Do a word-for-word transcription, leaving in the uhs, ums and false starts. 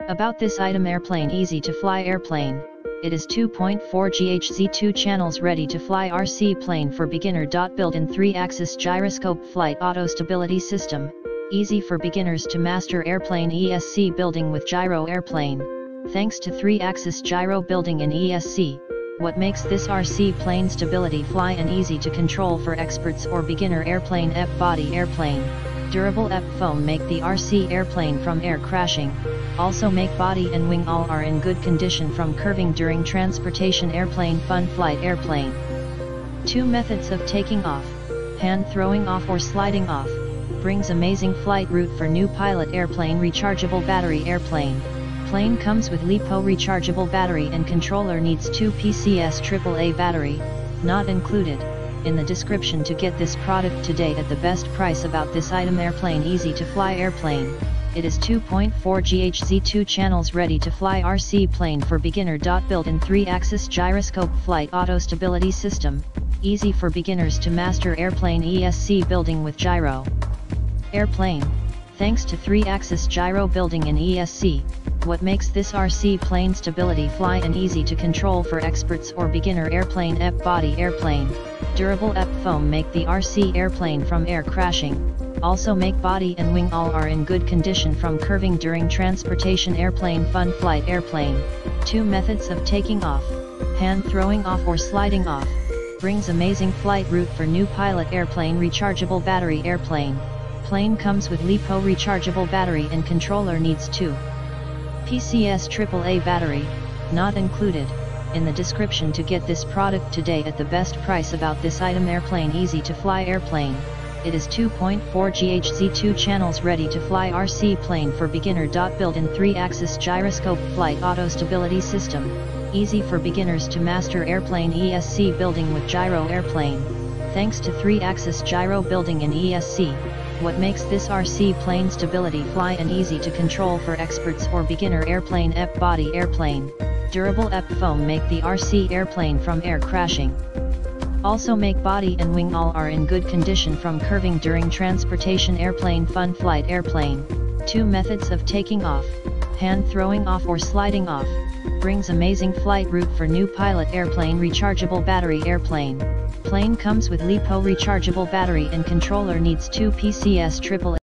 About this item: airplane, easy to fly airplane. It is two point four gigahertz, two channels, ready to fly R C plane for beginner.Built in three axis gyroscope flight auto stability system. Easy for beginners to master airplane E S C building with gyro airplane. Thanks to three axis gyro building in E S C, what makes this R C plane stability fly and easy to control for experts or beginner airplane. E P P body airplane. Durable E P P foam make the R C airplane from air crashing. Also make body and wing all are in good condition from curving during transportation. Airplane fun flight airplane. Two methods of taking off: hand throwing off or sliding off. Brings amazing flight route for new pilot. Airplane rechargeable battery airplane. Plane comes with LiPo rechargeable battery and controller, needs two P C S triple A battery, not included. In the description to get this product today at the best price. About this item: airplane, easy to fly airplane. It is two point four gigahertz, two channels, ready to fly R C plane for beginner.Built in three axis gyroscope flight auto stability system. Easy for beginners to master airplane E S C building with gyro airplane. Thanks to three axis gyro building in E S C, what makes this R C plane stability fly and easy to control for experts or beginner airplane. E P P body airplane. Durable E P P foam make the R C airplane from air crashing. Also make body and wing all are in good condition from curving during transportation. Airplane fun flight airplane. Two methods of taking off: hand throwing off or sliding off. Brings amazing flight route for new pilot. Airplane rechargeable battery airplane. Plane comes with LiPo rechargeable battery and controller, needs two P C S triple A battery, not included. In the description to get this product today at the best price. About this item: airplane, easy to fly airplane. It is two point four gigahertz, two channels, ready to fly R C plane for beginner.Built in three axis gyroscope flight auto stability system. Easy for beginners to master airplane E S C building with gyro airplane. Thanks to three axis gyro building in E S C, what makes this R C plane stability fly and easy to control for experts or beginner airplane. E P P body airplane. Durable E P P foam make the R C airplane from air crashing. Also make body and wing all are in good condition from curving during transportation. Airplane fun flight airplane. Two methods of taking off: hand throwing off or sliding off. Brings amazing flight route for new pilot. Airplane rechargeable battery airplane. Plane comes with LiPo rechargeable battery and controller, needs two P C S triple A